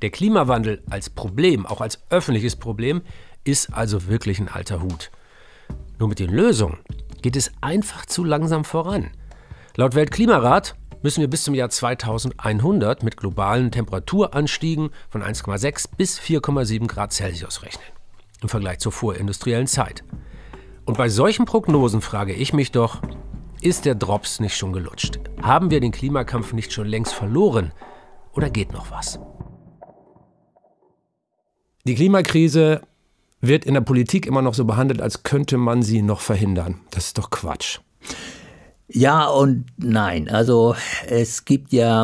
Der Klimawandel als Problem, auch als öffentliches Problem, ist also wirklich ein alter Hut. Nur mit den Lösungen geht es einfach zu langsam voran. Laut Weltklimarat müssen wir bis zum Jahr 2100 mit globalen Temperaturanstiegen von 1,6 bis 4,7 Grad Celsius rechnen, im Vergleich zur vorindustriellen Zeit. Und bei solchen Prognosen frage ich mich doch, ist der Drops nicht schon gelutscht? Haben wir den Klimakampf nicht schon längst verloren? Oder geht noch was? Die Klimakrise wird in der Politik immer noch so behandelt, als könnte man sie noch verhindern. Das ist doch Quatsch. Ja und nein. Also es gibt ja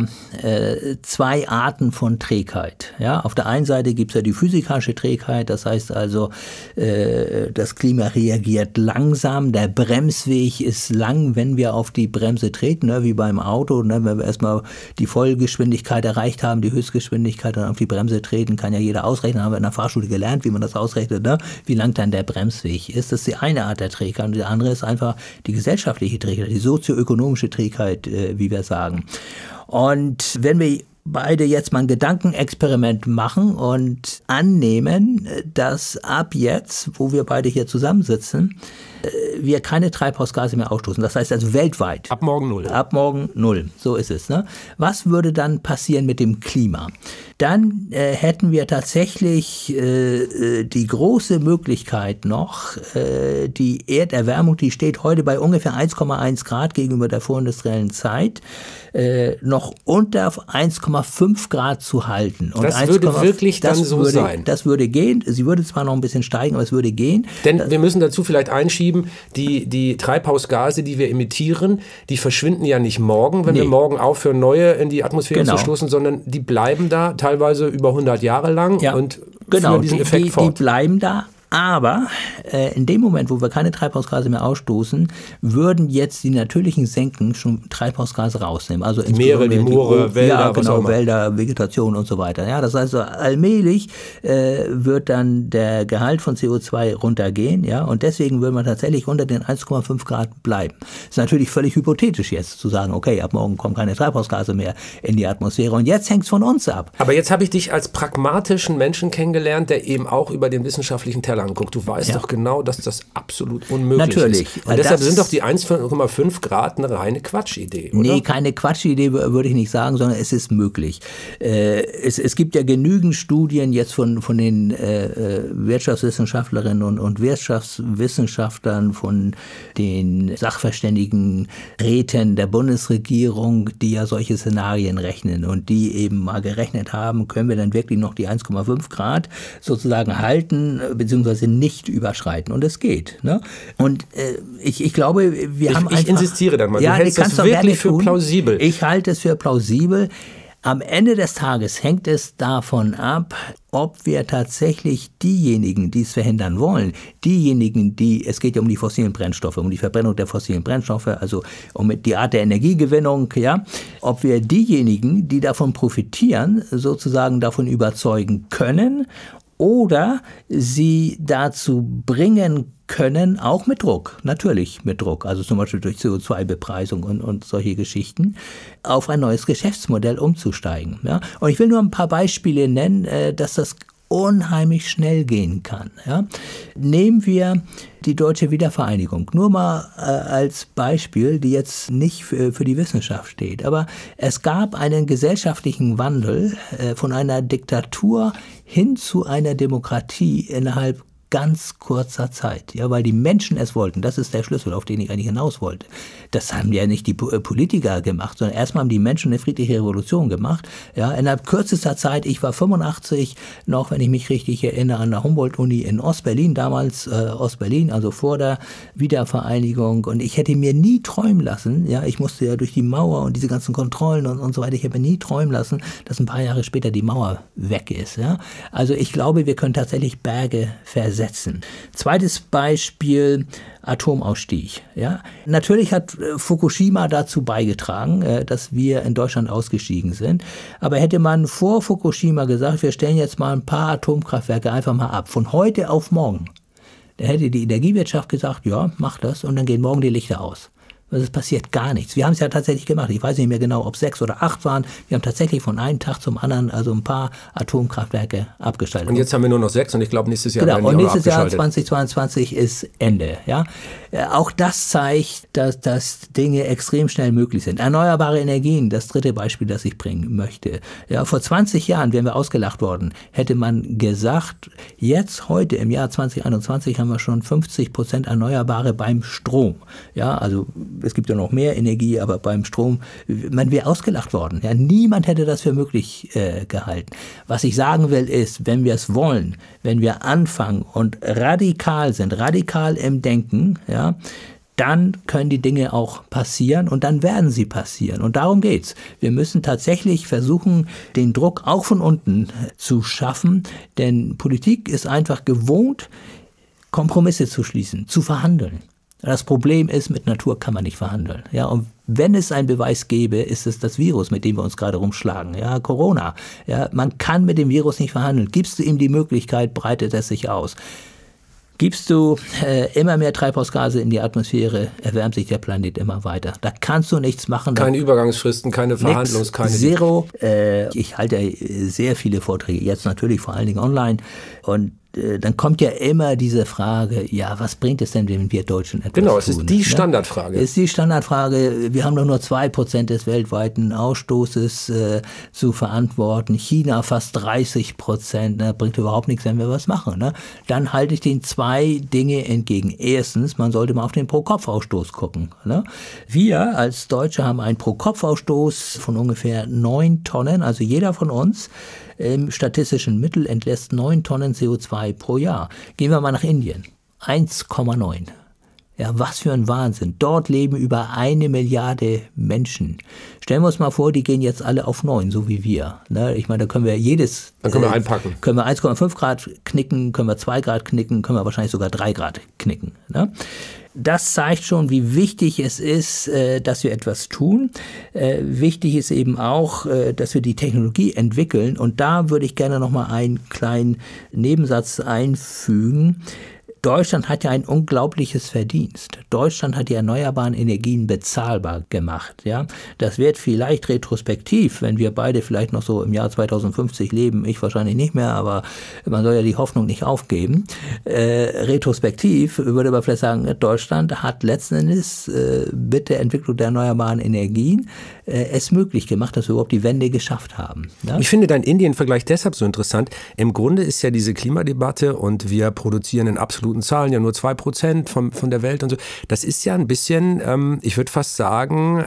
zwei Arten von Trägheit. Ja, auf der einen Seite gibt es ja die physikalische Trägheit, das heißt also, das Klima reagiert langsam, der Bremsweg ist lang, wenn wir auf die Bremse treten, ne, wie beim Auto. Ne, wenn wir erstmal die Vollgeschwindigkeit erreicht haben, die Höchstgeschwindigkeit, dann auf die Bremse treten, kann ja jeder ausrechnen, haben wir in der Fahrschule gelernt, wie man das ausrechnet, ne, wie lang dann der Bremsweg ist. Das ist die eine Art der Trägheit und die andere ist einfach die gesellschaftliche Trägheit, die sozioökonomische Trägheit, wie wir sagen. Und wenn wir beide jetzt mal ein Gedankenexperiment machen und annehmen, dass ab jetzt, wo wir beide hier zusammensitzen, wir keine Treibhausgase mehr ausstoßen. Das heißt also weltweit. Ab morgen null. Ab morgen null. So ist es. Ne? Was würde dann passieren mit dem Klima? Dann hätten wir tatsächlich die große Möglichkeit noch, die Erderwärmung, die steht heute bei ungefähr 1,1 Grad gegenüber der vorindustriellen Zeit, noch unter 1,5 Grad zu halten. Und das würde wirklich dann so sein? Das würde gehen. Sie würde zwar noch ein bisschen steigen, aber es würde gehen. Denn wir müssen dazu vielleicht einschieben, die Treibhausgase, die wir emittieren, die verschwinden ja nicht morgen, wenn wir morgen aufhören, neue in die Atmosphäre zu stoßen, sondern die bleiben da teilweise über 100 Jahre lang und führen diesen Effekt fort. Die bleiben da. Aber in dem Moment, wo wir keine Treibhausgase mehr ausstoßen, würden jetzt die natürlichen Senken schon Treibhausgase rausnehmen. Also die Meere, die Moore, Wälder, Wälder, Vegetation und so weiter. Ja, das heißt, so allmählich wird dann der Gehalt von CO2 runtergehen. Ja, und deswegen würde man tatsächlich unter den 1,5 Grad bleiben. Das ist natürlich völlig hypothetisch jetzt zu sagen, okay, ab morgen kommen keine Treibhausgase mehr in die Atmosphäre. Und jetzt hängt es von uns ab. Aber jetzt habe ich dich als pragmatischen Menschen kennengelernt, der eben auch über den wissenschaftlichen Teller anguckt. Du weißt doch genau, dass das absolut unmöglich ist. Und deshalb sind doch die 1,5 Grad eine reine Quatschidee, oder? Nee, keine Quatschidee würde ich nicht sagen, sondern es ist möglich. Es gibt ja genügend Studien jetzt von den Wirtschaftswissenschaftlerinnen und Wirtschaftswissenschaftlern, von den Sachverständigenräten der Bundesregierung, die ja solche Szenarien rechnen und die eben mal gerechnet haben, können wir dann wirklich noch die 1,5 Grad sozusagen halten, beziehungsweise nicht überschreiten. Und es geht. Ne? Und ich glaube, wir haben einfach... Ich insistiere dann mal. Du hältst das wirklich für plausibel. Ich halte es für plausibel. Am Ende des Tages hängt es davon ab, ob wir tatsächlich diejenigen, die es verhindern wollen, es geht ja um die fossilen Brennstoffe, um die Verbrennung der fossilen Brennstoffe, also um die Art der Energiegewinnung, ja, ob wir diejenigen, die davon profitieren, sozusagen davon überzeugen können oder sie dazu bringen können, auch mit Druck, natürlich mit Druck, also zum Beispiel durch CO2-Bepreisung und solche Geschichten, auf ein neues Geschäftsmodell umzusteigen. Ja? Und ich will nur ein paar Beispiele nennen, dass das unheimlich schnell gehen kann. Ja? Nehmen wir die deutsche Wiedervereinigung, nur mal als Beispiel, die jetzt nicht für die Wissenschaft steht, aber es gab einen gesellschaftlichen Wandel von einer Diktatur hin zu einer Demokratie innerhalb ganz kurzer Zeit, ja, weil die Menschen es wollten. Das ist der Schlüssel, auf den ich eigentlich hinaus wollte. Das haben ja nicht die Politiker gemacht, sondern erstmal haben die Menschen eine friedliche Revolution gemacht. Ja, innerhalb kürzester Zeit, ich war 85 noch, wenn ich mich richtig erinnere, an der Humboldt-Uni in Ostberlin, damals Ostberlin, also vor der Wiedervereinigung. Und ich hätte mir nie träumen lassen, ja, ich musste ja durch die Mauer und diese ganzen Kontrollen und so weiter, ich hätte mir nie träumen lassen, dass ein paar Jahre später die Mauer weg ist. Ja. Also ich glaube, wir können tatsächlich Berge versetzen. Zweites Beispiel, Atomausstieg. Ja. Natürlich hat Fukushima dazu beigetragen, dass wir in Deutschland ausgestiegen sind. Aber hätte man vor Fukushima gesagt, wir stellen jetzt mal ein paar Atomkraftwerke einfach mal ab, von heute auf morgen, dann hätte die Energiewirtschaft gesagt, ja, mach das und dann gehen morgen die Lichter aus. Also es passiert gar nichts. Wir haben es ja tatsächlich gemacht. Ich weiß nicht mehr genau, ob 6 oder 8 waren. Wir haben tatsächlich von einem Tag zum anderen also ein paar Atomkraftwerke abgeschaltet. Und jetzt haben wir nur noch 6 und ich glaube, nächstes Jahr werden die und auch nächstes Jahr abgeschaltet. 2022 ist Ende. Ja? Auch das zeigt, dass Dinge extrem schnell möglich sind. Erneuerbare Energien, das dritte Beispiel, das ich bringen möchte. Ja, vor 20 Jahren wären wir ausgelacht worden, hätte man gesagt, jetzt, heute im Jahr 2021 haben wir schon 50% Erneuerbare beim Strom. Ja, also es gibt ja noch mehr Energie, aber beim Strom, man wäre ausgelacht worden. Ja, niemand hätte das für möglich gehalten. Was ich sagen will ist, wenn wir es wollen, wenn wir anfangen und radikal sind, radikal im Denken, ja, dann können die Dinge auch passieren und dann werden sie passieren. Und darum geht's. Wir müssen tatsächlich versuchen, den Druck auch von unten zu schaffen, denn Politik ist einfach gewohnt, Kompromisse zu schließen, zu verhandeln. Das Problem ist, mit Natur kann man nicht verhandeln. Ja, und wenn es einen Beweis gäbe, ist es das Virus, mit dem wir uns gerade rumschlagen. Ja, Corona. Ja, man kann mit dem Virus nicht verhandeln. Gibst du ihm die Möglichkeit, breitet es sich aus. Gibst du immer mehr Treibhausgase in die Atmosphäre, erwärmt sich der Planet immer weiter. Da kannst du nichts machen. Keine Übergangsfristen, keine Verhandlungs-, keine... Zero. Ich halte sehr viele Vorträge, jetzt natürlich vor allen Dingen online. Und dann kommt ja immer diese Frage, ja, was bringt es denn, wenn wir Deutschen etwas tun? Genau, es ist die Standardfrage. Es ist die Standardfrage. Wir haben doch nur 2% des weltweiten Ausstoßes zu verantworten. China fast 30%. Ne? Bringt überhaupt nichts, wenn wir was machen. Ne? Dann halte ich den 2 Dinge entgegen. Erstens, man sollte mal auf den Pro-Kopf-Ausstoß gucken. Ne? Wir als Deutsche haben einen Pro-Kopf-Ausstoß von ungefähr 9 Tonnen. Also jeder von uns im statistischen Mittel entlässt 9 Tonnen CO2 pro Jahr. Gehen wir mal nach Indien. 1,9. Ja, was für ein Wahnsinn. Dort leben über 1 Milliarde Menschen. Stellen wir uns mal vor, die gehen jetzt alle auf 9, so wie wir. Ne? Ich meine, da können wir Dann können wir einpacken. Können wir 1,5 Grad knicken, können wir 2 Grad knicken, können wir wahrscheinlich sogar 3 Grad knicken. Ne? Das zeigt schon, wie wichtig es ist, dass wir etwas tun. Wichtig ist eben auch, dass wir die Technologie entwickeln. Und da würde ich gerne noch mal einen kleinen Nebensatz einfügen. Deutschland hat ja ein unglaubliches Verdienst. Deutschland hat die erneuerbaren Energien bezahlbar gemacht. Ja? Das wird vielleicht retrospektiv, wenn wir beide vielleicht noch so im Jahr 2050 leben, ich wahrscheinlich nicht mehr, aber man soll ja die Hoffnung nicht aufgeben. Retrospektiv würde man vielleicht sagen, Deutschland hat letzten Endes mit der Entwicklung der erneuerbaren Energien es möglich gemacht, dass wir überhaupt die Wende geschafft haben. Ja? Ich finde deinen Indien-Vergleich deshalb so interessant. Im Grunde ist ja diese Klimadebatte und wir produzieren in absoluten Zahlen ja nur 2% von der Welt und so. Das ist ja ein bisschen, ich würde fast sagen,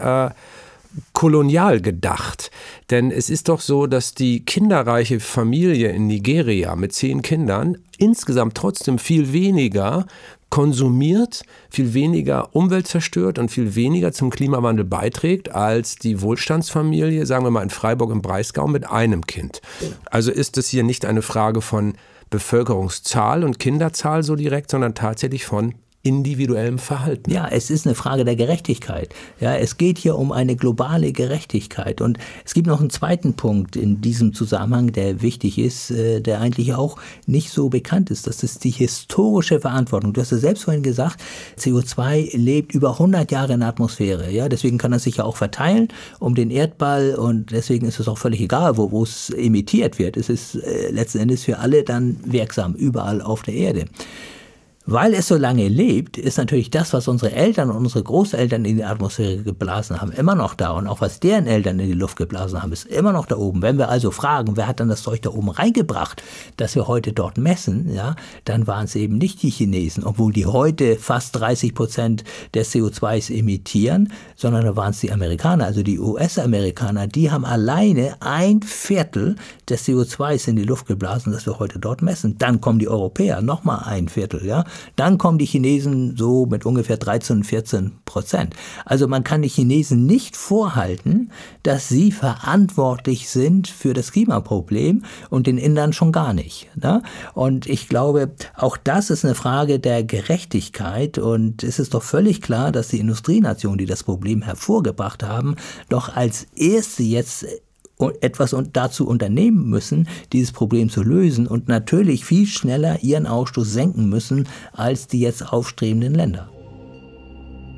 kolonial gedacht. Denn es ist doch so, dass die kinderreiche Familie in Nigeria mit 10 Kindern insgesamt trotzdem viel weniger konsumiert, viel weniger Umwelt zerstört und viel weniger zum Klimawandel beiträgt als die Wohlstandsfamilie, sagen wir mal in Freiburg im Breisgau mit einem Kind. Also ist es hier nicht eine Frage von Bevölkerungszahl und Kinderzahl so direkt, sondern tatsächlich von individuellem Verhalten. Ja, es ist eine Frage der Gerechtigkeit. Ja, es geht hier um eine globale Gerechtigkeit. Und es gibt noch einen zweiten Punkt in diesem Zusammenhang, der wichtig ist, der eigentlich auch nicht so bekannt ist. Das ist die historische Verantwortung. Du hast es selbst vorhin gesagt, CO2 lebt über 100 Jahre in der Atmosphäre. Ja, deswegen kann es sich ja auch verteilen um den Erdball und deswegen ist es auch völlig egal, wo es emittiert wird. Es ist letzten Endes für alle dann wirksam, überall auf der Erde. Weil es so lange lebt, ist natürlich das, was unsere Eltern und unsere Großeltern in die Atmosphäre geblasen haben, immer noch da. Und auch was deren Eltern in die Luft geblasen haben, ist immer noch da oben. Wenn wir also fragen, wer hat dann das Zeug da oben reingebracht, dass wir heute dort messen, ja, dann waren es eben nicht die Chinesen, obwohl die heute fast 30% des CO2s emittieren, sondern da waren es die Amerikaner, also die US-Amerikaner, die haben alleine 1/4 des CO2s in die Luft geblasen, das wir heute dort messen. Dann kommen die Europäer, nochmal 1/4, ja. Dann kommen die Chinesen so mit ungefähr 13-14%. Also man kann die Chinesen nicht vorhalten, dass sie verantwortlich sind für das Klimaproblem und den Indern schon gar nicht. Ne? Und ich glaube, auch das ist eine Frage der Gerechtigkeit und es ist doch völlig klar, dass die Industrienationen, die das Problem hervorgebracht haben, doch als erste jetzt etwas dazu unternehmen müssen, dieses Problem zu lösen und natürlich viel schneller ihren Ausstoß senken müssen als die jetzt aufstrebenden Länder.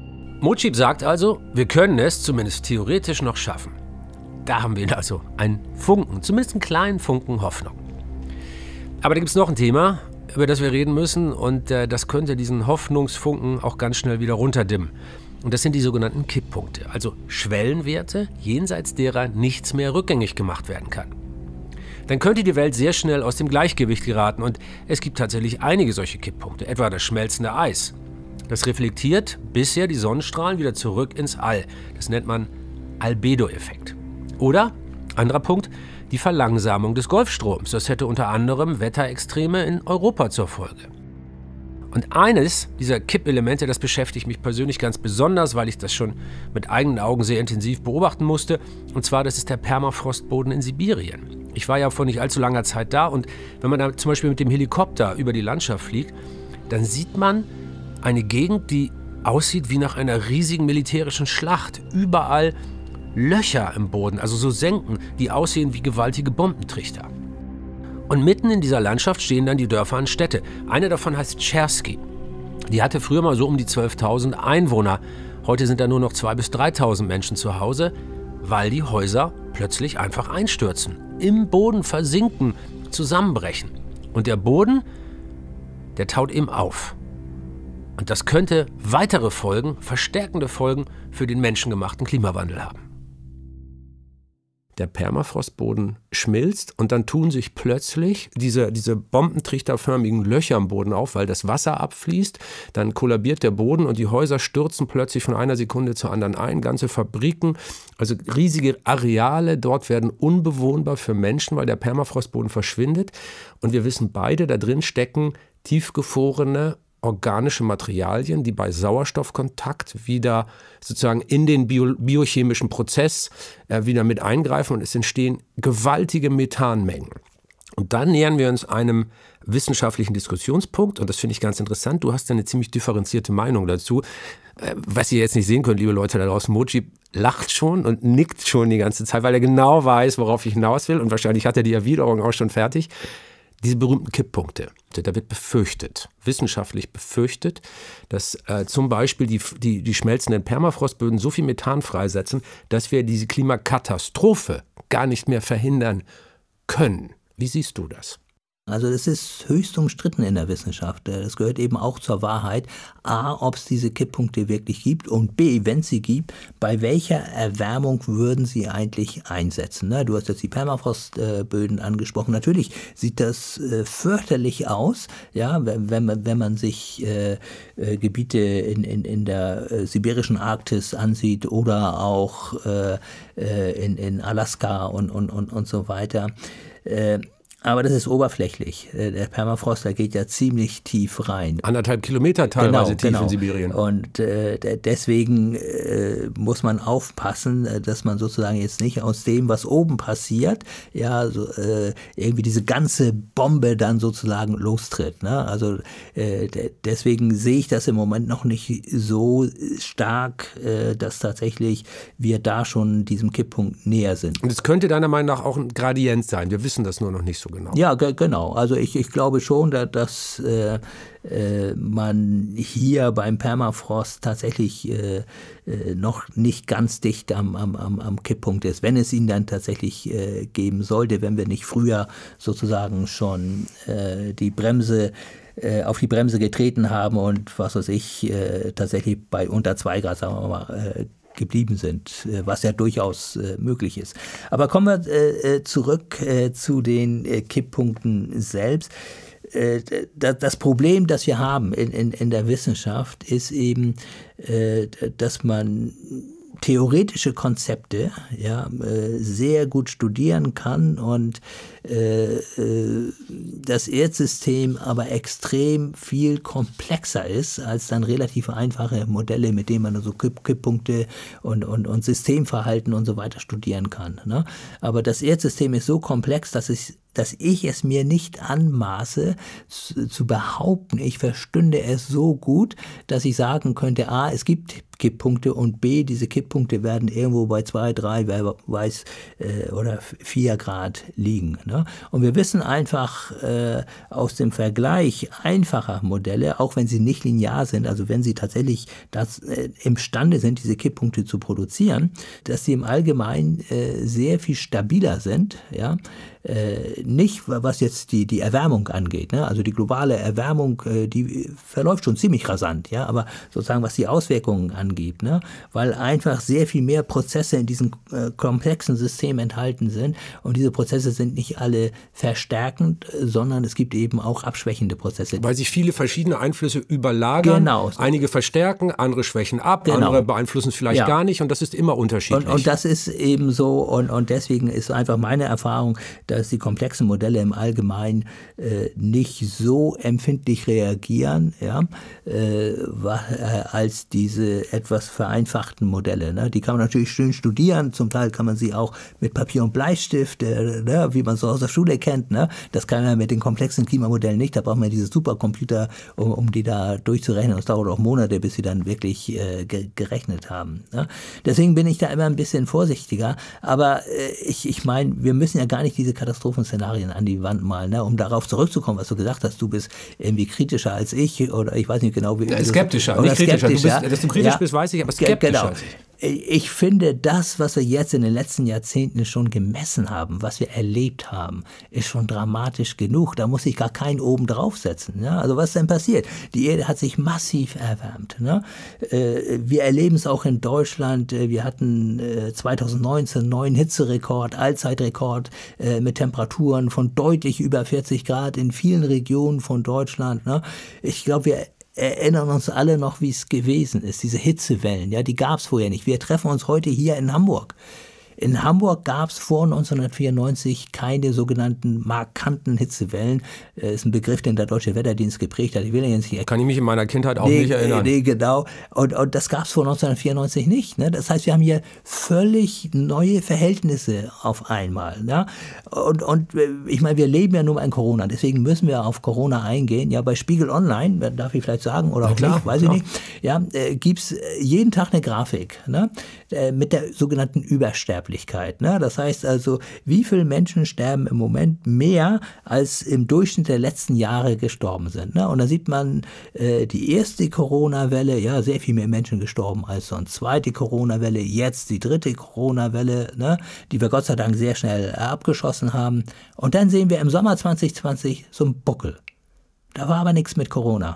Mojib sagt also, wir können es zumindest theoretisch noch schaffen. Da haben wir also einen Funken, zumindest einen kleinen Funken Hoffnung. Aber da gibt es noch ein Thema, über das wir reden müssen, und das könnte diesen Hoffnungsfunken auch ganz schnell wieder runterdimmen. Und das sind die sogenannten Kipppunkte, also Schwellenwerte, jenseits derer nichts mehr rückgängig gemacht werden kann. Dann könnte die Welt sehr schnell aus dem Gleichgewicht geraten, und es gibt tatsächlich einige solche Kipppunkte, etwa das schmelzende Eis. Das reflektiert bisher die Sonnenstrahlen wieder zurück ins All. Das nennt man Albedo-Effekt. Oder, anderer Punkt, die Verlangsamung des Golfstroms. Das hätte unter anderem Wetterextreme in Europa zur Folge. Und eines dieser Kippelemente, das beschäftigt mich persönlich ganz besonders, weil ich das schon mit eigenen Augen sehr intensiv beobachten musste. Und zwar, das ist der Permafrostboden in Sibirien. Ich war ja vor nicht allzu langer Zeit da, und wenn man da zum Beispiel mit dem Helikopter über die Landschaft fliegt, dann sieht man eine Gegend, die aussieht wie nach einer riesigen militärischen Schlacht. Überall Löcher im Boden, also so Senken, die aussehen wie gewaltige Bombentrichter. Und mitten in dieser Landschaft stehen dann die Dörfer und Städte. Eine davon heißt Chersky. Die hatte früher mal so um die 12.000 Einwohner. Heute sind da nur noch 2.000 bis 3.000 Menschen zu Hause, weil die Häuser plötzlich einfach einstürzen, im Boden versinken, zusammenbrechen. Und der Boden, der taut eben auf. Und das könnte weitere Folgen, verstärkende Folgen für den menschengemachten Klimawandel haben. Der Permafrostboden schmilzt, und dann tun sich plötzlich diese bombentrichterförmigen Löcher im Boden auf, weil das Wasser abfließt. Dann kollabiert der Boden und die Häuser stürzen plötzlich von einer Sekunde zur anderen ein. Ganze Fabriken, also riesige Areale dort werden unbewohnbar für Menschen, weil der Permafrostboden verschwindet. Und wir wissen beide, da drin stecken tiefgefrorene organische Materialien, die bei Sauerstoffkontakt wieder sozusagen in den biochemischen Prozess wieder mit eingreifen, und es entstehen gewaltige Methanmengen. Und dann nähern wir uns einem wissenschaftlichen Diskussionspunkt, und das finde ich ganz interessant. Du hast eine ziemlich differenzierte Meinung dazu. Was ihr jetzt nicht sehen könnt, liebe Leute da draußen, Mojib lacht schon und nickt schon die ganze Zeit, weil er genau weiß, worauf ich hinaus will, und wahrscheinlich hat er die Erwiderung auch schon fertig. Diese berühmten Kipppunkte, da wird befürchtet, wissenschaftlich befürchtet, dass zum Beispiel die schmelzenden Permafrostböden so viel Methan freisetzen, dass wir diese Klimakatastrophe gar nicht mehr verhindern können. Wie siehst du das? Also das ist höchst umstritten in der Wissenschaft. Das gehört eben auch zur Wahrheit. A, ob es diese Kipppunkte wirklich gibt, und B, wenn es sie gibt, bei welcher Erwärmung würden sie eigentlich einsetzen? Du hast jetzt die Permafrostböden angesprochen. Natürlich sieht das fürchterlich aus, ja, wenn man sich Gebiete in der sibirischen Arktis ansieht oder auch in Alaska und so weiter. Aber das ist oberflächlich. Der Permafrost, der geht ja ziemlich tief rein. 1,5 Kilometer teilweise tief in Sibirien. Und deswegen muss man aufpassen, dass man sozusagen jetzt nicht aus dem, was oben passiert, ja, so, irgendwie diese ganze Bombe dann sozusagen lostritt. Ne? Also deswegen sehe ich das im Moment noch nicht so stark, dass tatsächlich wir da schon diesem Kipppunkt näher sind. Und es könnte deiner Meinung nach auch ein Gradient sein. Wir wissen das nur noch nicht so genau. Ja, genau. Also ich glaube schon, dass man hier beim Permafrost tatsächlich noch nicht ganz dicht am Kipppunkt ist, wenn es ihn dann tatsächlich geben sollte, wenn wir nicht früher sozusagen schon auf die Bremse getreten haben und was weiß ich, tatsächlich bei unter 2 Grad, sagen wir mal, geblieben sind, was ja durchaus möglich ist. Aber kommen wir zurück zu den Kipppunkten selbst. Das Problem, das wir haben in der Wissenschaft, ist eben, dass man theoretische Konzepte sehr gut studieren kann und das Erdsystem aber extrem viel komplexer ist als dann relativ einfache Modelle, mit denen man so Kipppunkte und Systemverhalten und so weiter studieren kann. Ne? Aber das Erdsystem ist so komplex, dass es dass ich es mir nicht anmaße zu behaupten, ich verstünde es so gut, dass ich sagen könnte, A, es gibt Kipppunkte und B, diese Kipppunkte werden irgendwo bei 2, 3, wer weiß, oder 4 Grad liegen. Ne? Und wir wissen einfach aus dem Vergleich einfacher Modelle, auch wenn sie nicht linear sind, also wenn sie tatsächlich imstande sind, diese Kipppunkte zu produzieren, dass sie im Allgemeinen sehr viel stabiler sind, ja, nicht was jetzt die Erwärmung angeht, ne? Also die globale Erwärmung, die verläuft schon ziemlich rasant, ja, aber sozusagen was die Auswirkungen angeht, ne? Weil einfach sehr viel mehr Prozesse in diesem komplexen System enthalten sind und diese Prozesse sind nicht alle verstärkend, sondern es gibt eben auch abschwächende Prozesse. Weil sich viele verschiedene Einflüsse überlagern, genau. Einige verstärken, andere schwächen ab, genau. andere beeinflussen vielleicht gar nicht und das ist immer unterschiedlich. Und das ist eben so und deswegen ist einfach meine Erfahrung, dass die komplexen Modelle im Allgemeinen nicht so empfindlich reagieren, ja, als diese etwas vereinfachten Modelle. Ne? Die kann man natürlich schön studieren, zum Teil kann man sie auch mit Papier und Bleistift, ne, wie man so aus der Schule kennt. Ne? Das kann man mit den komplexen Klimamodellen nicht, da braucht man diese Supercomputer, um die da durchzurechnen. Es dauert auch Monate, bis sie dann wirklich gerechnet haben. Ne? Deswegen bin ich da immer ein bisschen vorsichtiger, aber ich meine, wir müssen ja gar nicht diese Katastrophenszenarien an die Wand malen, ne? Um darauf zurückzukommen, was du gesagt hast, du bist irgendwie kritischer als ich oder ich weiß nicht genau, wie skeptischer, nicht kritischer. Dass du kritisch bist, weiß ich, aber skeptischer als ich. Ich finde, das, was wir jetzt in den letzten Jahrzehnten schon gemessen haben, was wir erlebt haben, ist schon dramatisch genug. Da muss ich gar keinen oben draufsetzen. Ne? Also was denn passiert? Die Erde hat sich massiv erwärmt. Ne? Wir erleben es auch in Deutschland. Wir hatten 2019 einen neuen Hitzerekord, Allzeitrekord mit Temperaturen von deutlich über 40 Grad in vielen Regionen von Deutschland. Ne? Ich glaube, wir erinnern uns alle noch, wie es gewesen ist, diese Hitzewellen, ja, die gab es vorher nicht. Wir treffen uns heute hier in Hamburg. In Hamburg gab es vor 1994 keine sogenannten markanten Hitzewellen. Das ist ein Begriff, den der Deutsche Wetterdienst geprägt hat. Ich will ja jetzt nicht. Kann ich mich in meiner Kindheit auch nicht erinnern. Nee, genau. Und das gab es vor 1994 nicht. Ne? Das heißt, wir haben hier völlig neue Verhältnisse auf einmal. Ne? Und ich meine, wir leben ja nun mal in Corona. Deswegen müssen wir auf Corona eingehen. Ja, bei Spiegel Online, darf ich vielleicht sagen, oder auch nicht, weiß ich nicht, ja, gibt es jeden Tag eine Grafik, ne? Mit der sogenannten Übersterblichkeit. Ne? Das heißt also, wie viele Menschen sterben im Moment mehr, als im Durchschnitt der letzten Jahre gestorben sind. Ne? Und da sieht man die erste Corona-Welle, ja, sehr viel mehr Menschen gestorben als sonst. Zweite Corona-Welle, jetzt die dritte Corona-Welle, ne? Die wir Gott sei Dank sehr schnell abgeschossen haben. Und dann sehen wir im Sommer 2020 so einen Buckel. Da war aber nichts mit Corona.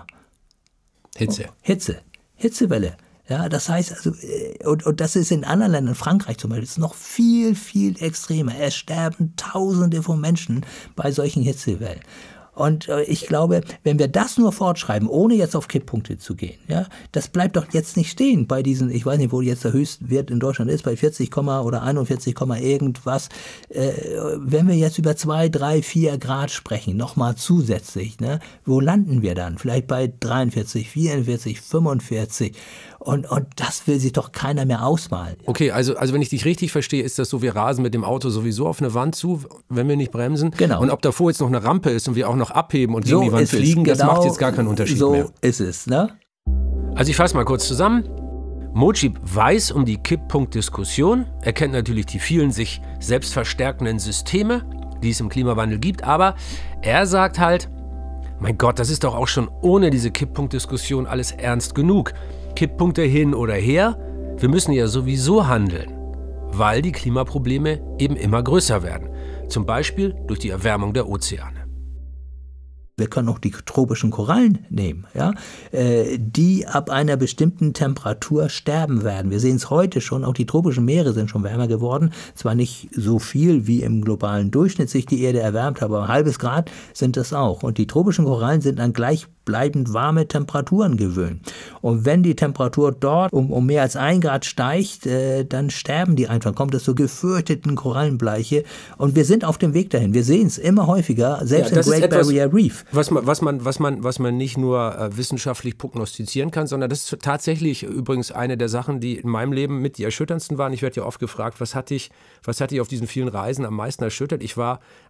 Hitzewelle. Ja, das heißt also, und das ist in anderen Ländern, Frankreich zum Beispiel, ist noch viel, viel extremer. Es sterben Tausende von Menschen bei solchen Hitzewellen. Und ich glaube, wenn wir das nur fortschreiben, ohne jetzt auf Kipppunkte zu gehen, ja, das bleibt doch jetzt nicht stehen bei diesen, ich weiß nicht, wo jetzt der Höchstwert in Deutschland ist, bei 40, oder 41, irgendwas. Wenn wir jetzt über 2, 3, 4 Grad sprechen, nochmal zusätzlich, ne, wo landen wir dann? Vielleicht bei 43, 44, 45. Und das will sich doch keiner mehr ausmalen. Okay, also wenn ich dich richtig verstehe, ist das so, wir rasen mit dem Auto sowieso auf eine Wand zu, wenn wir nicht bremsen. Genau. Und ob davor jetzt noch eine Rampe ist und wir auch noch abheben und gegen die Wand fliegen, das macht jetzt gar keinen Unterschied mehr. So ist es, ne? Also ich fasse mal kurz zusammen. Mojib weiß um die Kipppunktdiskussion. Er kennt natürlich die vielen sich selbst verstärkenden Systeme, die es im Klimawandel gibt. Aber er sagt halt, mein Gott, das ist doch auch schon ohne diese Kipppunktdiskussion alles ernst genug. Kipppunkte hin oder her, wir müssen ja sowieso handeln, weil die Klimaprobleme eben immer größer werden. Zum Beispiel durch die Erwärmung der Ozeane. Wir können auch die tropischen Korallen nehmen, ja, die ab einer bestimmten Temperatur sterben werden. Wir sehen es heute schon, auch die tropischen Meere sind schon wärmer geworden. Zwar nicht so viel, wie im globalen Durchschnitt sich die Erde erwärmt, aber ein halbes Grad sind das auch. Und die tropischen Korallen sind an gleichbleibend warme Temperaturen gewöhnt. Und wenn die Temperatur dort um mehr als 1 Grad steigt, dann sterben die einfach. Kommt es zur gefürchteten Korallenbleiche. Und wir sind auf dem Weg dahin. Wir sehen es immer häufiger, selbst im Great Barrier Reef. Was man nicht nur wissenschaftlich prognostizieren kann, sondern das ist tatsächlich übrigens eine der Sachen, die in meinem Leben mit die erschütterndsten waren. Ich werde ja oft gefragt, was hat dich auf diesen vielen Reisen am meisten erschüttert? Ich war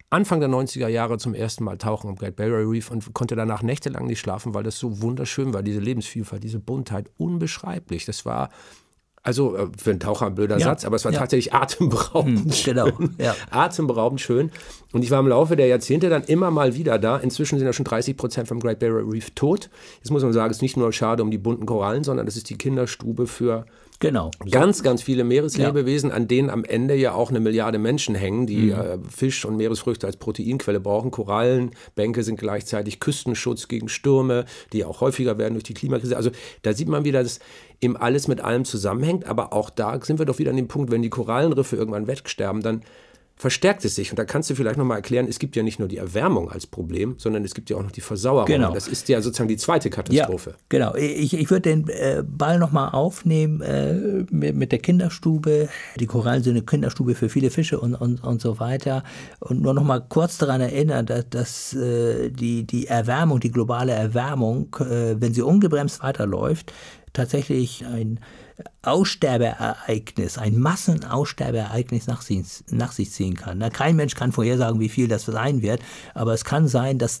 Anfang der 90er Jahre zum ersten Mal tauchen am Great Barrier Reef und konnte danach nächtelang nicht schlafen, weil das so wunderschön war, diese Lebensvielfalt, diese Buntheit, unbeschreiblich. Das war, also für einen Taucher ein blöder Satz, aber es war tatsächlich atemberaubend schön. Genau, ja. Atemberaubend schön. Und ich war im Laufe der Jahrzehnte dann immer mal wieder da. Inzwischen sind ja schon 30% vom Great Barrier Reef tot. Jetzt muss man sagen, es ist nicht nur schade um die bunten Korallen, sondern es ist die Kinderstube für ganz, ganz viele Meereslebewesen, an denen am Ende ja auch 1 Milliarde Menschen hängen, die Fisch und Meeresfrüchte als Proteinquelle brauchen. Korallenbänke sind gleichzeitig Küstenschutz gegen Stürme, die auch häufiger werden durch die Klimakrise. Also da sieht man wieder, dass eben alles mit allem zusammenhängt. Aber auch da sind wir doch wieder an dem Punkt, wenn die Korallenriffe irgendwann wegsterben, dann verstärkt es sich. Und da kannst du vielleicht nochmal erklären, es gibt ja nicht nur die Erwärmung als Problem, sondern es gibt ja auch noch die Versauerung. Genau. Das ist ja sozusagen die zweite Katastrophe. Ja, genau. Ich würde den Ball nochmal aufnehmen mit der Kinderstube. Die Korallen sind eine Kinderstube für viele Fische und so weiter. Und nur nochmal kurz daran erinnern, dass die Erwärmung, die globale Erwärmung, wenn sie ungebremst weiterläuft, tatsächlich ein Aussterbeereignis, ein Massenaussterbeereignis nach sich ziehen kann. Kein Mensch kann vorhersagen, wie viel das sein wird, aber es kann sein, dass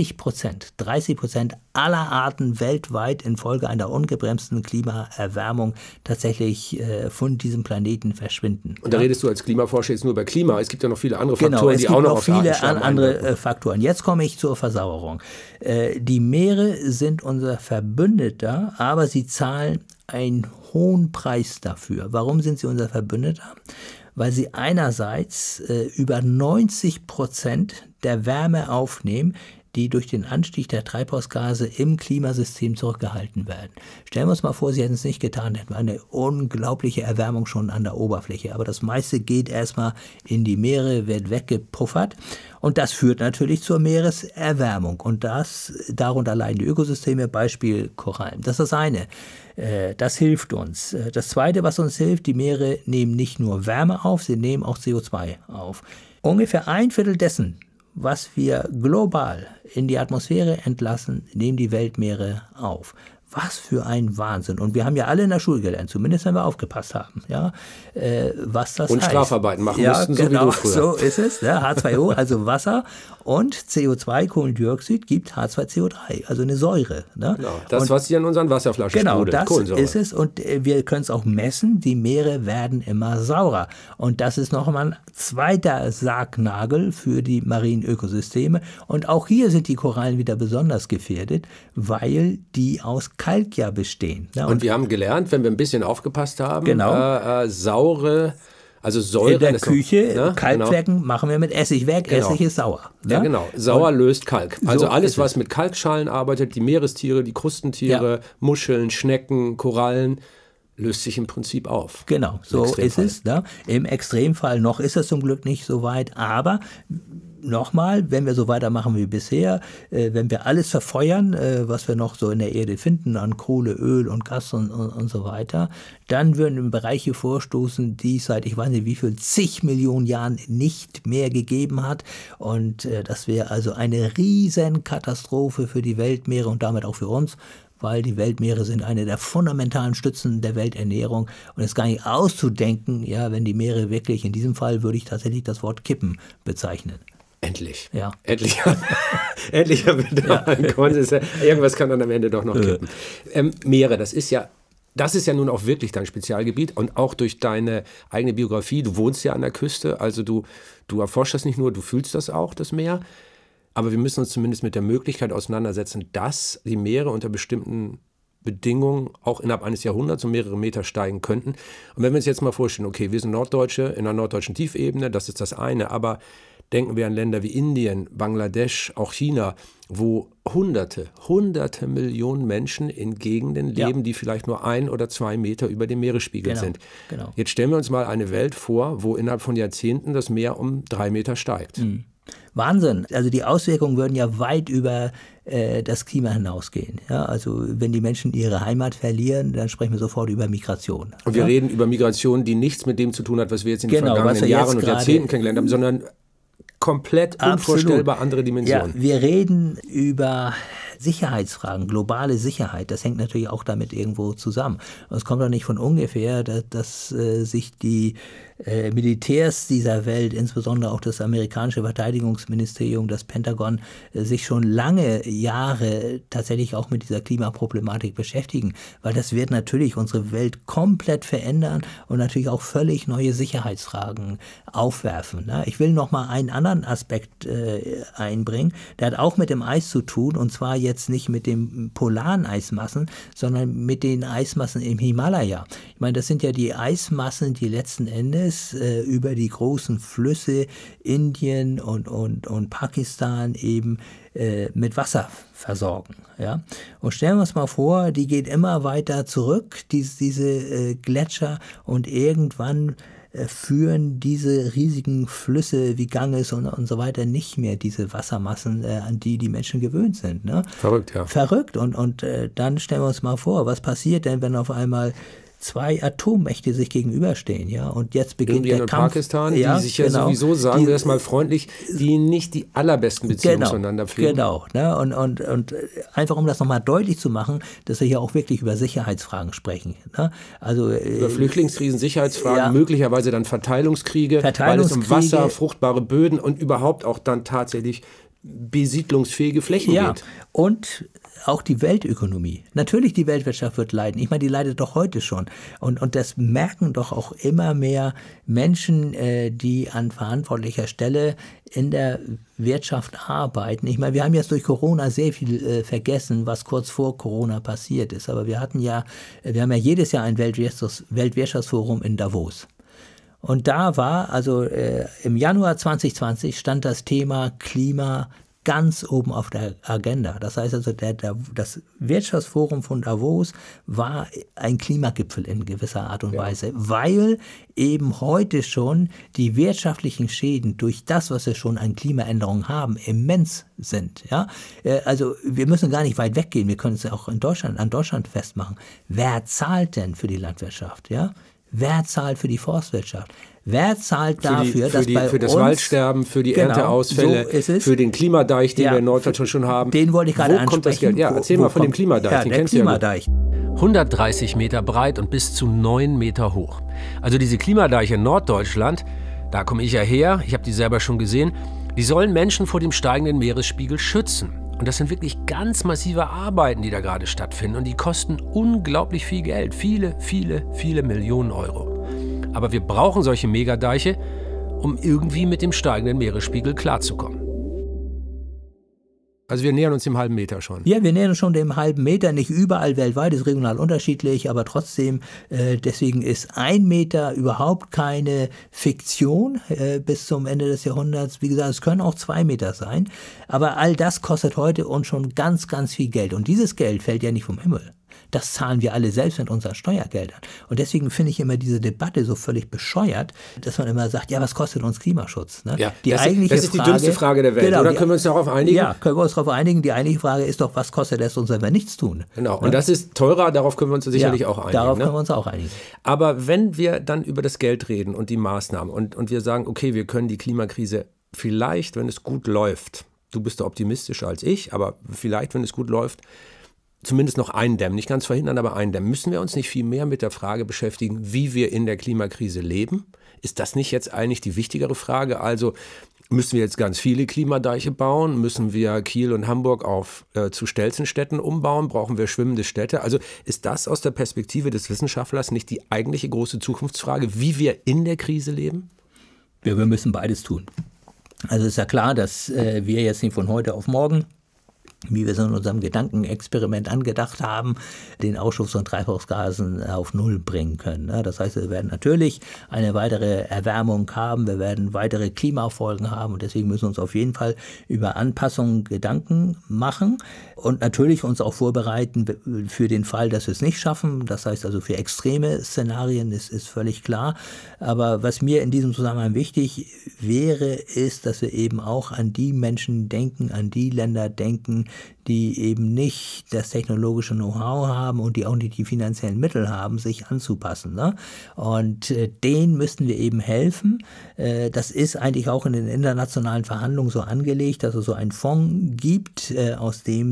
30% aller Arten weltweit infolge einer ungebremsten Klimaerwärmung tatsächlich von diesem Planeten verschwinden. Und da redest du als Klimaforscher jetzt nur über Klima. Es gibt ja noch viele andere Faktoren, die auch noch auf viele andere Faktoren. Jetzt komme ich zur Versauerung. Die Meere sind unser Verbündeter, aber sie zahlen einen hohen Preis dafür. Warum sind sie unser Verbündeter? Weil sie einerseits über 90% der Wärme aufnehmen, die durch den Anstieg der Treibhausgase im Klimasystem zurückgehalten werden. Stellen wir uns mal vor, sie hätten es nicht getan, hätten wir eine unglaubliche Erwärmung schon an der Oberfläche. Aber das meiste geht erstmal in die Meere, wird weggepuffert. Und das führt natürlich zur Meereserwärmung. Und darunter leiden die Ökosysteme, Beispiel Korallen. Das ist das eine. Das hilft uns. Das Zweite, was uns hilft, die Meere nehmen nicht nur Wärme auf, sie nehmen auch CO2 auf. Ungefähr 1/4 dessen, was wir global in die Atmosphäre entlassen, nehmen die Weltmeere auf. Was für ein Wahnsinn. Und wir haben ja alle in der Schule gelernt, zumindest wenn wir aufgepasst haben, was das heißt. Und Strafarbeiten machen mussten, so wie du früher. So ist es. H2O, also Wasser, und CO2, Kohlendioxid, gibt H2CO3, also eine Säure. Genau, was hier in unseren Wasserflaschen sprudelt. Genau, das ist es. Und wir können es auch messen, die Meere werden immer saurer. Und das ist nochmal ein zweiter Sargnagel für die marinen Ökosysteme. Und auch hier sind die Korallen wieder besonders gefährdet, weil die aus Kalk ja bestehen. Und wir haben gelernt, wenn wir ein bisschen aufgepasst haben, saure, also Säure. In der Küche, Kalkwerken machen wir mit Essig weg, Essig ist sauer. Ja, genau. Sauer löst Kalk. Also alles, was mit Kalkschalen arbeitet, die Meerestiere, die Krustentiere, Muscheln, Schnecken, Korallen, löst sich im Prinzip auf. Genau, so ist es. Im Extremfall noch ist es zum Glück nicht so weit, aber nochmal, wenn wir so weitermachen wie bisher, wenn wir alles verfeuern, was wir noch so in der Erde finden, an Kohle, Öl und Gas und so weiter, dann würden wir in Bereiche vorstoßen, die es seit, ich weiß nicht wie viel, zig Millionen Jahren nicht mehr gegeben hat. Und das wäre also eine Riesenkatastrophe für die Weltmeere und damit auch für uns, weil die Weltmeere sind eine der fundamentalen Stützen der Welternährung. Und es ist gar nicht auszudenken, wenn die Meere wirklich, in diesem Fall würde ich tatsächlich das Wort kippen bezeichnen. Endlich. Ja. Endlich haben wir da einen Konsens. Irgendwas kann dann am Ende doch noch kippen. Meere, das ist ja nun auch wirklich dein Spezialgebiet und auch durch deine eigene Biografie. Du wohnst ja an der Küste, also du erforschst das nicht nur, du fühlst das auch, das Meer. Aber wir müssen uns zumindest mit der Möglichkeit auseinandersetzen, dass die Meere unter bestimmten Bedingungen auch innerhalb eines Jahrhunderts um mehrere Meter steigen könnten. Und wenn wir uns jetzt mal vorstellen, okay, wir sind Norddeutsche in einer norddeutschen Tiefebene, das ist das eine, aber denken wir an Länder wie Indien, Bangladesch, auch China, wo hunderte Millionen Menschen in Gegenden leben, die vielleicht nur 1 oder 2 Meter über dem Meeresspiegel sind. Genau. Jetzt stellen wir uns mal eine Welt vor, wo innerhalb von Jahrzehnten das Meer um 3 Meter steigt. Wahnsinn. Also die Auswirkungen würden ja weit über das Klima hinausgehen. Ja, also wenn die Menschen ihre Heimat verlieren, dann sprechen wir sofort über Migration. Und wir reden über Migration, die nichts mit dem zu tun hat, was wir jetzt in den vergangenen Jahren und Jahrzehnten kennengelernt haben, sondern komplett unvorstellbar andere Dimensionen. Ja, wir reden über Sicherheitsfragen, globale Sicherheit, das hängt natürlich auch damit irgendwo zusammen. Und es kommt doch nicht von ungefähr, dass sich die Militärs dieser Welt, insbesondere auch das amerikanische Verteidigungsministerium, das Pentagon, sich schon lange Jahre tatsächlich auch mit dieser Klimaproblematik beschäftigen, weil das wird natürlich unsere Welt komplett verändern und natürlich auch völlig neue Sicherheitsfragen aufwerfen. Ne? Ich will noch mal einen anderen Aspekt einbringen, der hat auch mit dem Eis zu tun, und zwar jetzt nicht mit den polaren Eismassen, sondern mit den Eismassen im Himalaya. Ich meine, das sind ja die Eismassen, die letzten Endes über die großen Flüsse Indien und Pakistan eben mit Wasser versorgen. Ja? Und stellen wir uns mal vor, die geht immer weiter zurück, diese Gletscher, und irgendwann führen diese riesigen Flüsse wie Ganges und so weiter nicht mehr diese Wassermassen, an die die Menschen gewöhnt sind. Ne? Verrückt, ja. Verrückt. Und dann stellen wir uns mal vor, was passiert denn, wenn auf einmal zwei Atommächte sich gegenüberstehen, ja, und jetzt beginnt Indien der und Kampf. Pakistan, ja, die sich ja genau, sowieso, sagen wir das mal freundlich, die nicht die allerbesten Beziehungen zueinander pflegen. Genau, ne? und einfach um das nochmal deutlich zu machen, dass wir hier auch wirklich über Sicherheitsfragen sprechen. Ne? Also, über Flüchtlingskrisen, Sicherheitsfragen, möglicherweise dann Verteilungskriege, weil es um Wasser, fruchtbare Böden und überhaupt auch dann tatsächlich besiedlungsfähige Flächen geht. Und auch die Weltökonomie. Natürlich, die Weltwirtschaft wird leiden. Ich meine, die leidet doch heute schon. Und das merken doch auch immer mehr Menschen, die an verantwortlicher Stelle in der Wirtschaft arbeiten. Ich meine, wir haben jetzt durch Corona sehr viel vergessen, was kurz vor Corona passiert ist. Aber wir haben ja jedes Jahr ein Weltwirtschaftsforum in Davos. Und da war, also im Januar 2020 stand das Thema Klima ganz oben auf der Agenda. Das heißt also, das Wirtschaftsforum von Davos war ein Klimagipfel in gewisser Art und Weise, weil eben heute schon die wirtschaftlichen Schäden durch das, was wir schon an Klimaänderungen haben, immens sind. Ja? Also wir müssen gar nicht weit weggehen, wir können es ja auch an Deutschland festmachen. Wer zahlt denn für die Landwirtschaft? Ja? Wer zahlt für die Forstwirtschaft? Wer zahlt dafür, dass bei uns... Für das Waldsterben, für die Ernteausfälle, so für den Klimadeich, den wir in Norddeutschland schon haben. Den wollte ich gerade ansprechen. Wo kommt das Geld? Ja, erzähl mal von dem Klimadeich, den kennst du ja gut. 130 Meter breit und bis zu 9 Meter hoch. Also diese Klimadeiche in Norddeutschland, da komme ich ja her, ich habe die selber schon gesehen, die sollen Menschen vor dem steigenden Meeresspiegel schützen. Und das sind wirklich ganz massive Arbeiten, die da gerade stattfinden. Und die kosten unglaublich viel Geld. Viele, viele, viele Millionen Euro. Aber wir brauchen solche Megadeiche, um irgendwie mit dem steigenden Meeresspiegel klarzukommen. Also wir nähern uns dem halben Meter schon. Ja, wir nähern uns schon dem halben Meter, nicht überall weltweit, ist regional unterschiedlich, aber trotzdem, deswegen ist 1 Meter überhaupt keine Fiktion bis zum Ende des Jahrhunderts. Wie gesagt, es können auch 2 Meter sein, aber all das kostet heute uns schon ganz, ganz viel Geld. Und dieses Geld fällt ja nicht vom Himmel. Das zahlen wir alle selbst mit unseren Steuergeldern. Und deswegen finde ich immer diese Debatte so völlig bescheuert, dass man immer sagt, ja, was kostet uns Klimaschutz? Ne? Ja, das ist die dümmste Frage der Welt, genau, oder können wir uns darauf einigen? Ja, können wir uns darauf einigen. Die eigentliche Frage ist doch, was kostet es uns, wenn wir nichts tun? Genau, und das ist teurer, darauf können wir uns sicherlich auch einigen. Darauf können wir uns auch einigen. Aber wenn wir dann über das Geld reden und die Maßnahmen und wir sagen, okay, wir können die Klimakrise vielleicht, wenn es gut läuft, du bist da optimistischer als ich, aber vielleicht, wenn es gut läuft, zumindest noch eindämmen, nicht ganz verhindern, aber eindämmen. Müssen wir uns nicht viel mehr mit der Frage beschäftigen, wie wir in der Klimakrise leben? Ist das nicht jetzt eigentlich die wichtigere Frage? Also müssen wir jetzt ganz viele Klimadeiche bauen? Müssen wir Kiel und Hamburg zu Stelzenstädten umbauen? Brauchen wir schwimmende Städte? Also ist das aus der Perspektive des Wissenschaftlers nicht die eigentliche große Zukunftsfrage, wie wir in der Krise leben? Ja, wir müssen beides tun. Also ist ja klar, dass wir jetzt nicht von heute auf morgen, wie wir es in unserem Gedankenexperiment angedacht haben, den Ausstoß von Treibhausgasen auf Null bringen können. Das heißt, wir werden natürlich eine weitere Erwärmung haben, wir werden weitere Klimafolgen haben und deswegen müssen wir uns auf jeden Fall über Anpassungen Gedanken machen und natürlich uns auch vorbereiten für den Fall, dass wir es nicht schaffen. Das heißt also für extreme Szenarien ist völlig klar. Aber was mir in diesem Zusammenhang wichtig wäre, ist, dass wir eben auch an die Menschen denken, an die Länder denken, die eben nicht das technologische Know-how haben und die auch nicht die finanziellen Mittel haben, sich anzupassen. Ne? Und denen müssten wir eben helfen. Das ist eigentlich auch in den internationalen Verhandlungen so angelegt, dass es so einen Fonds gibt, aus dem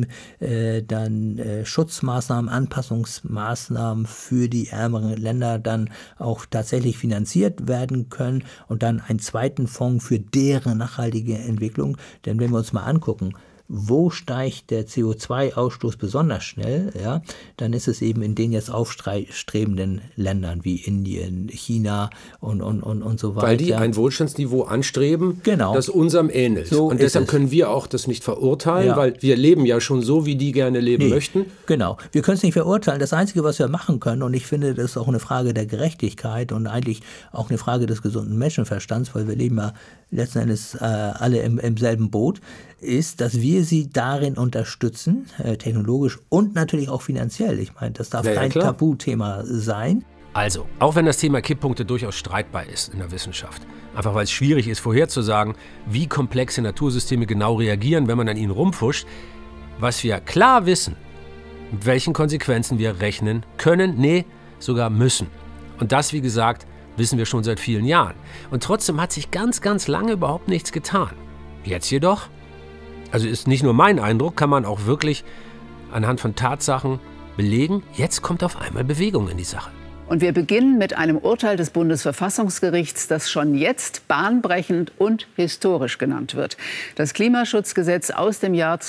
dann Schutzmaßnahmen, Anpassungsmaßnahmen für die ärmeren Länder dann auch tatsächlich finanziert werden können und dann einen zweiten Fonds für deren nachhaltige Entwicklung. Denn wenn wir uns mal angucken, wo steigt der CO2-Ausstoß besonders schnell, ja, dann ist es eben in den jetzt aufstrebenden Ländern wie Indien, China und so weiter. Weil die ein Wohlstandsniveau anstreben, genau, das unserem ähnelt. So und deshalb können wir auch das nicht verurteilen, weil wir leben ja schon so, wie die gerne leben möchten. Genau, wir können es nicht verurteilen. Das Einzige, was wir machen können, und ich finde, das ist auch eine Frage der Gerechtigkeit und eigentlich auch eine Frage des gesunden Menschenverstands, weil wir leben ja letzten Endes alle im selben Boot, ist, dass wir sie darin unterstützen, technologisch und natürlich auch finanziell. Ich meine, das darf kein Tabuthema sein. Also, auch wenn das Thema Kipppunkte durchaus streitbar ist in der Wissenschaft, einfach weil es schwierig ist vorherzusagen, wie komplexe Natursysteme genau reagieren, wenn man an ihnen rumfuscht, was wir klar wissen, mit welchen Konsequenzen wir rechnen können, sogar müssen. Und das, wie gesagt, wissen wir schon seit vielen Jahren. Und trotzdem hat sich ganz, ganz lange überhaupt nichts getan. Jetzt jedoch, also ist nicht nur mein Eindruck, kann man auch wirklich anhand von Tatsachen belegen, jetzt kommt auf einmal Bewegung in die Sache. Und wir beginnen mit einem Urteil des Bundesverfassungsgerichts, das schon jetzt bahnbrechend und historisch genannt wird. Das Klimaschutzgesetz aus dem Jahr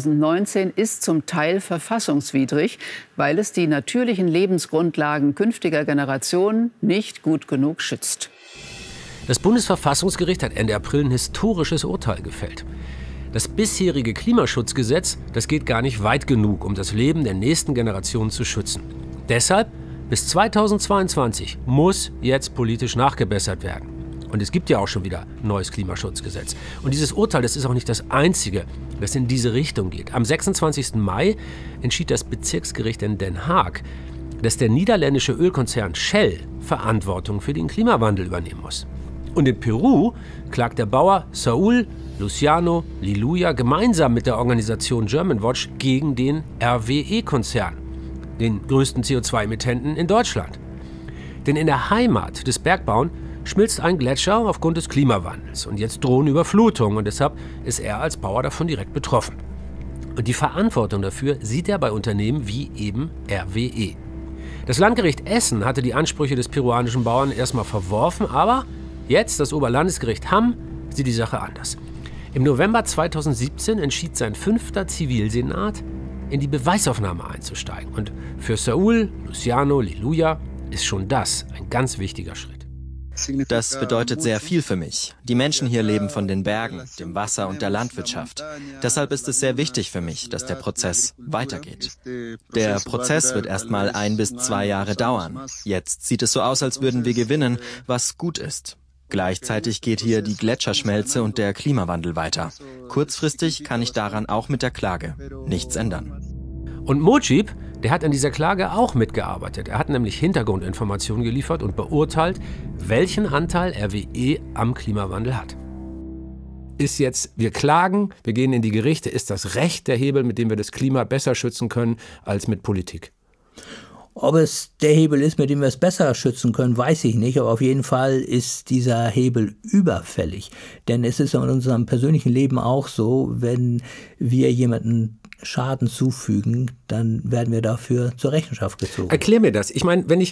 2019 ist zum Teil verfassungswidrig, weil es die natürlichen Lebensgrundlagen künftiger Generationen nicht gut genug schützt. Das Bundesverfassungsgericht hat Ende April ein historisches Urteil gefällt. Das bisherige Klimaschutzgesetz, das geht gar nicht weit genug, um das Leben der nächsten Generationen zu schützen. Deshalb, bis 2022 muss jetzt politisch nachgebessert werden. Und es gibt ja auch schon wieder ein neues Klimaschutzgesetz. Und dieses Urteil, das ist auch nicht das einzige, das in diese Richtung geht. Am 26. Mai entschied das Bezirksgericht in Den Haag, dass der niederländische Ölkonzern Shell Verantwortung für den Klimawandel übernehmen muss. Und in Peru klagt der Bauer Saúl Luciano Liluya gemeinsam mit der Organisation Germanwatch gegen den RWE-Konzern, den größten CO2-Emittenten in Deutschland. Denn in der Heimat des Bergbauern schmilzt ein Gletscher aufgrund des Klimawandels und jetzt drohen Überflutungen und deshalb ist er als Bauer davon direkt betroffen. Und die Verantwortung dafür sieht er bei Unternehmen wie eben RWE. Das Landgericht Essen hatte die Ansprüche des peruanischen Bauern erstmal verworfen, aber jetzt, das Oberlandesgericht Hamm, sieht die Sache anders. Im November 2017 entschied sein 5. Zivilsenat, in die Beweisaufnahme einzusteigen. Und für Saúl Luciano Liluya ist schon das ein ganz wichtiger Schritt. Das bedeutet sehr viel für mich. Die Menschen hier leben von den Bergen, dem Wasser und der Landwirtschaft. Deshalb ist es sehr wichtig für mich, dass der Prozess weitergeht. Der Prozess wird erst mal 1 bis 2 Jahre dauern. Jetzt sieht es so aus, als würden wir gewinnen, was gut ist. Gleichzeitig geht hier die Gletscherschmelze und der Klimawandel weiter. Kurzfristig kann ich daran auch mit der Klage nichts ändern. Und Mujib, der hat an dieser Klage auch mitgearbeitet. Er hat nämlich Hintergrundinformationen geliefert und beurteilt, welchen Anteil RWE am Klimawandel hat. Ist jetzt, wir klagen, wir gehen in die Gerichte, ist das Recht der Hebel, mit dem wir das Klima besser schützen können als mit Politik? Ob es der Hebel ist, mit dem wir es besser schützen können, weiß ich nicht. Aber auf jeden Fall ist dieser Hebel überfällig. Denn es ist in unserem persönlichen Leben auch so, wenn wir jemanden Schaden zufügen, dann werden wir dafür zur Rechenschaft gezogen. Erklär mir das. Ich meine, wenn ich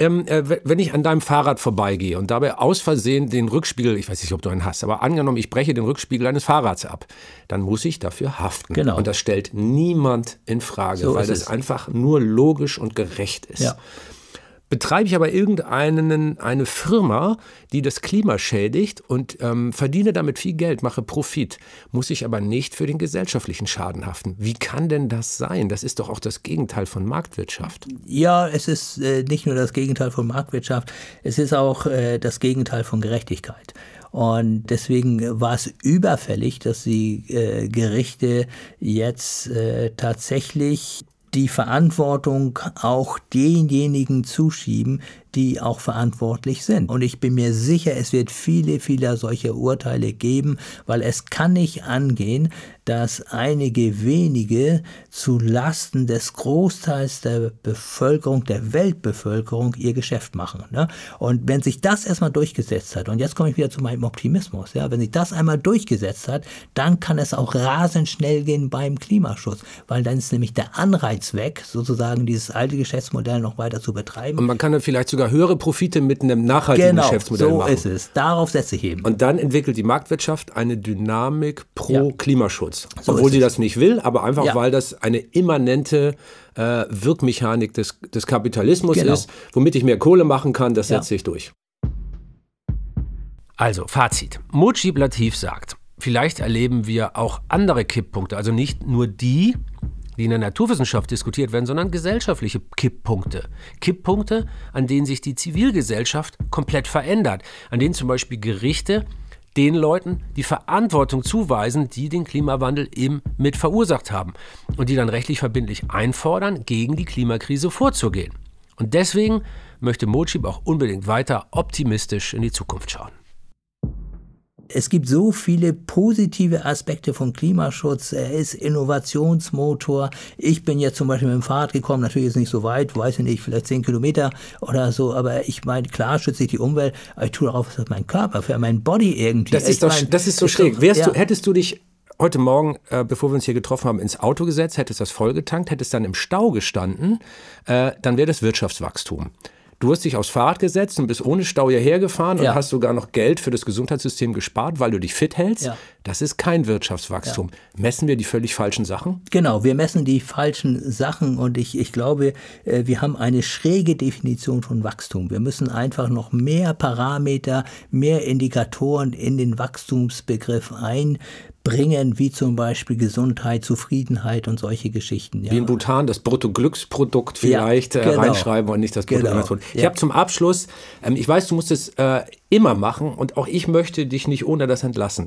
an deinem Fahrrad vorbeigehe und dabei aus Versehen den Rückspiegel, ich weiß nicht, ob du einen hast, aber angenommen, ich breche den Rückspiegel eines Fahrrads ab, dann muss ich dafür haften. Genau. Und das stellt niemand in Frage, so weil das einfach nur logisch und gerecht ist. Ja. Betreibe ich aber eine Firma, die das Klima schädigt und verdiene damit viel Geld, mache Profit, muss ich aber nicht für den gesellschaftlichen Schaden haften. Wie kann denn das sein? Das ist doch auch das Gegenteil von Marktwirtschaft. Ja, es ist nicht nur das Gegenteil von Marktwirtschaft, es ist auch das Gegenteil von Gerechtigkeit. Und deswegen war es überfällig, dass die Gerichte jetzt tatsächlich die Verantwortung auch denjenigen zuschieben, die auch verantwortlich sind. Und ich bin mir sicher, es wird viele, viele solche Urteile geben, weil es kann nicht angehen, dass einige wenige zu Lasten des Großteils der Bevölkerung, der Weltbevölkerung, ihr Geschäft machen. Ne? Und wenn sich das erstmal durchgesetzt hat, und jetzt komme ich wieder zu meinem Optimismus, ja, wenn sich das einmal durchgesetzt hat, dann kann es auch rasend schnell gehen beim Klimaschutz, weil dann ist nämlich der Anreiz weg, sozusagen dieses alte Geschäftsmodell noch weiter zu betreiben. Und man kann dann vielleicht sogar höhere Profite mit einem nachhaltigen Geschäftsmodell machen. Genau, so ist es. Darauf setze ich eben. Und dann entwickelt die Marktwirtschaft eine Dynamik pro Klimaschutz. So Obwohl sie das nicht will, aber einfach, weil das eine immanente Wirkmechanik des Kapitalismus ist, womit ich mehr Kohle machen kann, das setzt sich durch. Also, Fazit. Mujib Latif sagt, vielleicht erleben wir auch andere Kipppunkte, also nicht nur die in der Naturwissenschaft diskutiert werden, sondern gesellschaftliche Kipppunkte. Kipppunkte, an denen sich die Zivilgesellschaft komplett verändert, an denen zum Beispiel Gerichte den Leuten die Verantwortung zuweisen, die den Klimawandel eben mit verursacht haben und die dann rechtlich verbindlich einfordern, gegen die Klimakrise vorzugehen. Und deswegen möchte Mujib auch unbedingt weiter optimistisch in die Zukunft schauen. Es gibt so viele positive Aspekte von Klimaschutz. Er ist Innovationsmotor. Ich bin jetzt zum Beispiel mit dem Fahrrad gekommen, natürlich ist nicht so weit, weiß ich nicht, vielleicht 10 Kilometer oder so, aber ich meine, klar schütze ich die Umwelt, aber ich tue darauf für meinen Körper, für mein Body irgendwie. Das ist so schräg. Hättest du dich heute Morgen, bevor wir uns hier getroffen haben, ins Auto gesetzt, hättest das vollgetankt, hättest dann im Stau gestanden, dann wäre das Wirtschaftswachstum. Du hast dich aufs Fahrrad gesetzt und bist ohne Stau hierher gefahren und hast sogar noch Geld für das Gesundheitssystem gespart, weil du dich fit hältst. Ja. Das ist kein Wirtschaftswachstum. Ja. Messen wir die völlig falschen Sachen? Genau, wir messen die falschen Sachen und ich glaube, wir haben eine schräge Definition von Wachstum. Wir müssen einfach noch mehr Parameter, mehr Indikatoren in den Wachstumsbegriff einbringen, wie zum Beispiel Gesundheit, Zufriedenheit und solche Geschichten. Ja. Wie in Bhutan das Bruttoglücksprodukt vielleicht reinschreiben und nicht das Bruttoinlandsprodukt. Ich habe zum Abschluss, ich weiß, du musst es immer machen und auch ich möchte dich nicht ohne das entlassen.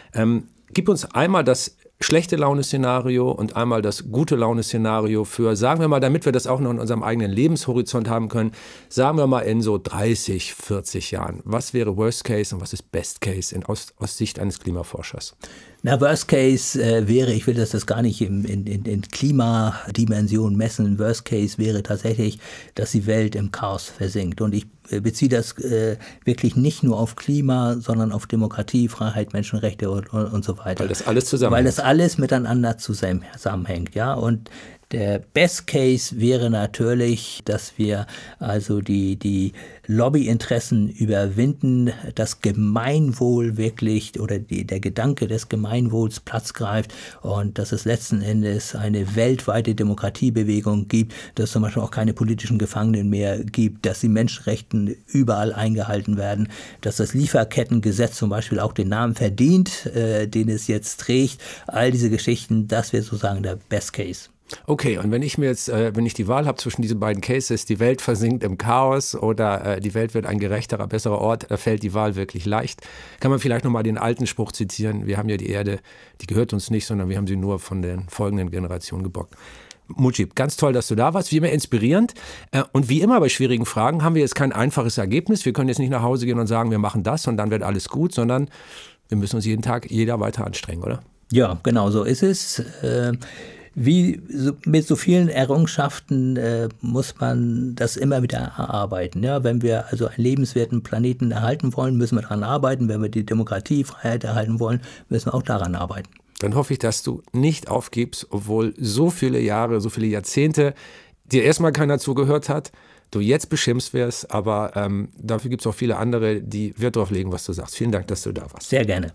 Gib uns einmal das schlechte Laune-Szenario und einmal das gute Laune-Szenario für, sagen wir mal, damit wir das auch noch in unserem eigenen Lebenshorizont haben können, sagen wir mal in so 30, 40 Jahren. Was wäre Worst Case und was ist Best Case aus Sicht eines Klimaforschers? Na, Worst Case wäre, ich will das gar nicht in Klimadimension messen, Worst Case wäre tatsächlich, dass die Welt im Chaos versinkt. Und ich beziehe das wirklich nicht nur auf Klima, sondern auf Demokratie, Freiheit, Menschenrechte und so weiter. Weil das alles zusammenhängt. Weil das alles miteinander zusammenhängt, ja. Und der Best Case wäre natürlich, dass wir also die Lobbyinteressen überwinden, das Gemeinwohl wirklich oder der Gedanke des Gemeinwohls Platz greift und dass es letzten Endes eine weltweite Demokratiebewegung gibt, dass es zum Beispiel auch keine politischen Gefangenen mehr gibt, dass die Menschenrechte überall eingehalten werden, dass das Lieferkettengesetz zum Beispiel auch den Namen verdient, den es jetzt trägt. All diese Geschichten, das wäre sozusagen der Best Case. Okay, und wenn ich die Wahl habe zwischen diesen beiden Cases, die Welt versinkt im Chaos oder die Welt wird ein gerechterer, besserer Ort, da fällt die Wahl wirklich leicht. Kann man vielleicht nochmal den alten Spruch zitieren, wir haben ja die Erde, die gehört uns nicht, sondern wir haben sie nur von den folgenden Generationen geborgt. Mujib, ganz toll, dass du da warst, wie immer inspirierend. Und wie immer bei schwierigen Fragen haben wir jetzt kein einfaches Ergebnis. Wir können jetzt nicht nach Hause gehen und sagen, wir machen das und dann wird alles gut, sondern wir müssen uns jeden Tag jeder weiter anstrengen, oder? Ja, genau so ist es. Wie mit so vielen Errungenschaften muss man das immer wieder erarbeiten. Ja, wenn wir also einen lebenswerten Planeten erhalten wollen, müssen wir daran arbeiten. Wenn wir die Demokratie, Freiheit erhalten wollen, müssen wir auch daran arbeiten. Dann hoffe ich, dass du nicht aufgibst, obwohl so viele Jahre, so viele Jahrzehnte dir erstmal keiner zugehört hat, du jetzt beschimpft wirst, aber dafür gibt es auch viele andere, die Wert darauf legen, was du sagst. Vielen Dank, dass du da warst. Sehr gerne.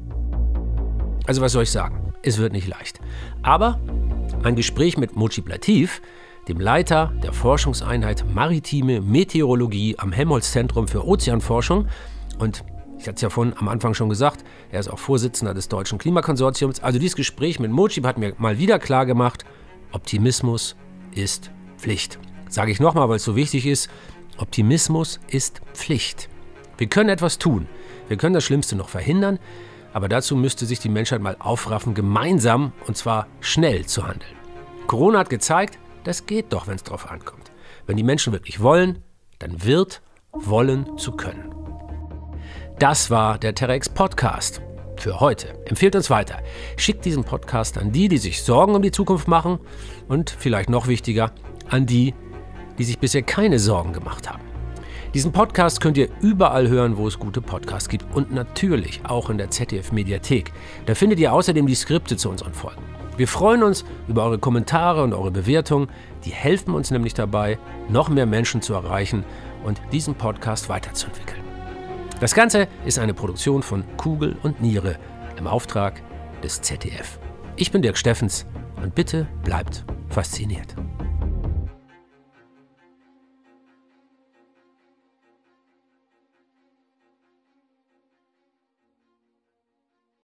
Also was soll ich sagen? Es wird nicht leicht. Aber ein Gespräch mit Mujib Latif, dem Leiter der Forschungseinheit Maritime Meteorologie am Helmholtz-Zentrum für Ozeanforschung. Und ich hatte es ja vorhin am Anfang schon gesagt, er ist auch Vorsitzender des Deutschen Klimakonsortiums. Also dieses Gespräch mit Mujib hat mir mal wieder klar gemacht, Optimismus ist Pflicht. Sage ich nochmal, weil es so wichtig ist, Optimismus ist Pflicht. Wir können etwas tun. Wir können das Schlimmste noch verhindern. Aber dazu müsste sich die Menschheit mal aufraffen, gemeinsam und zwar schnell zu handeln. Corona hat gezeigt, das geht doch, wenn es drauf ankommt. Wenn die Menschen wirklich wollen, dann wird wollen zu können. Das war der Terra-X Podcast für heute. Empfehlt uns weiter. Schickt diesen Podcast an die sich Sorgen um die Zukunft machen und vielleicht noch wichtiger, an die sich bisher keine Sorgen gemacht haben. Diesen Podcast könnt ihr überall hören, wo es gute Podcasts gibt und natürlich auch in der ZDF-Mediathek. Da findet ihr außerdem die Skripte zu unseren Folgen. Wir freuen uns über eure Kommentare und eure Bewertungen. Die helfen uns nämlich dabei, noch mehr Menschen zu erreichen und diesen Podcast weiterzuentwickeln. Das Ganze ist eine Produktion von Kugel und Niere im Auftrag des ZDF. Ich bin Dirk Steffens und bitte bleibt fasziniert.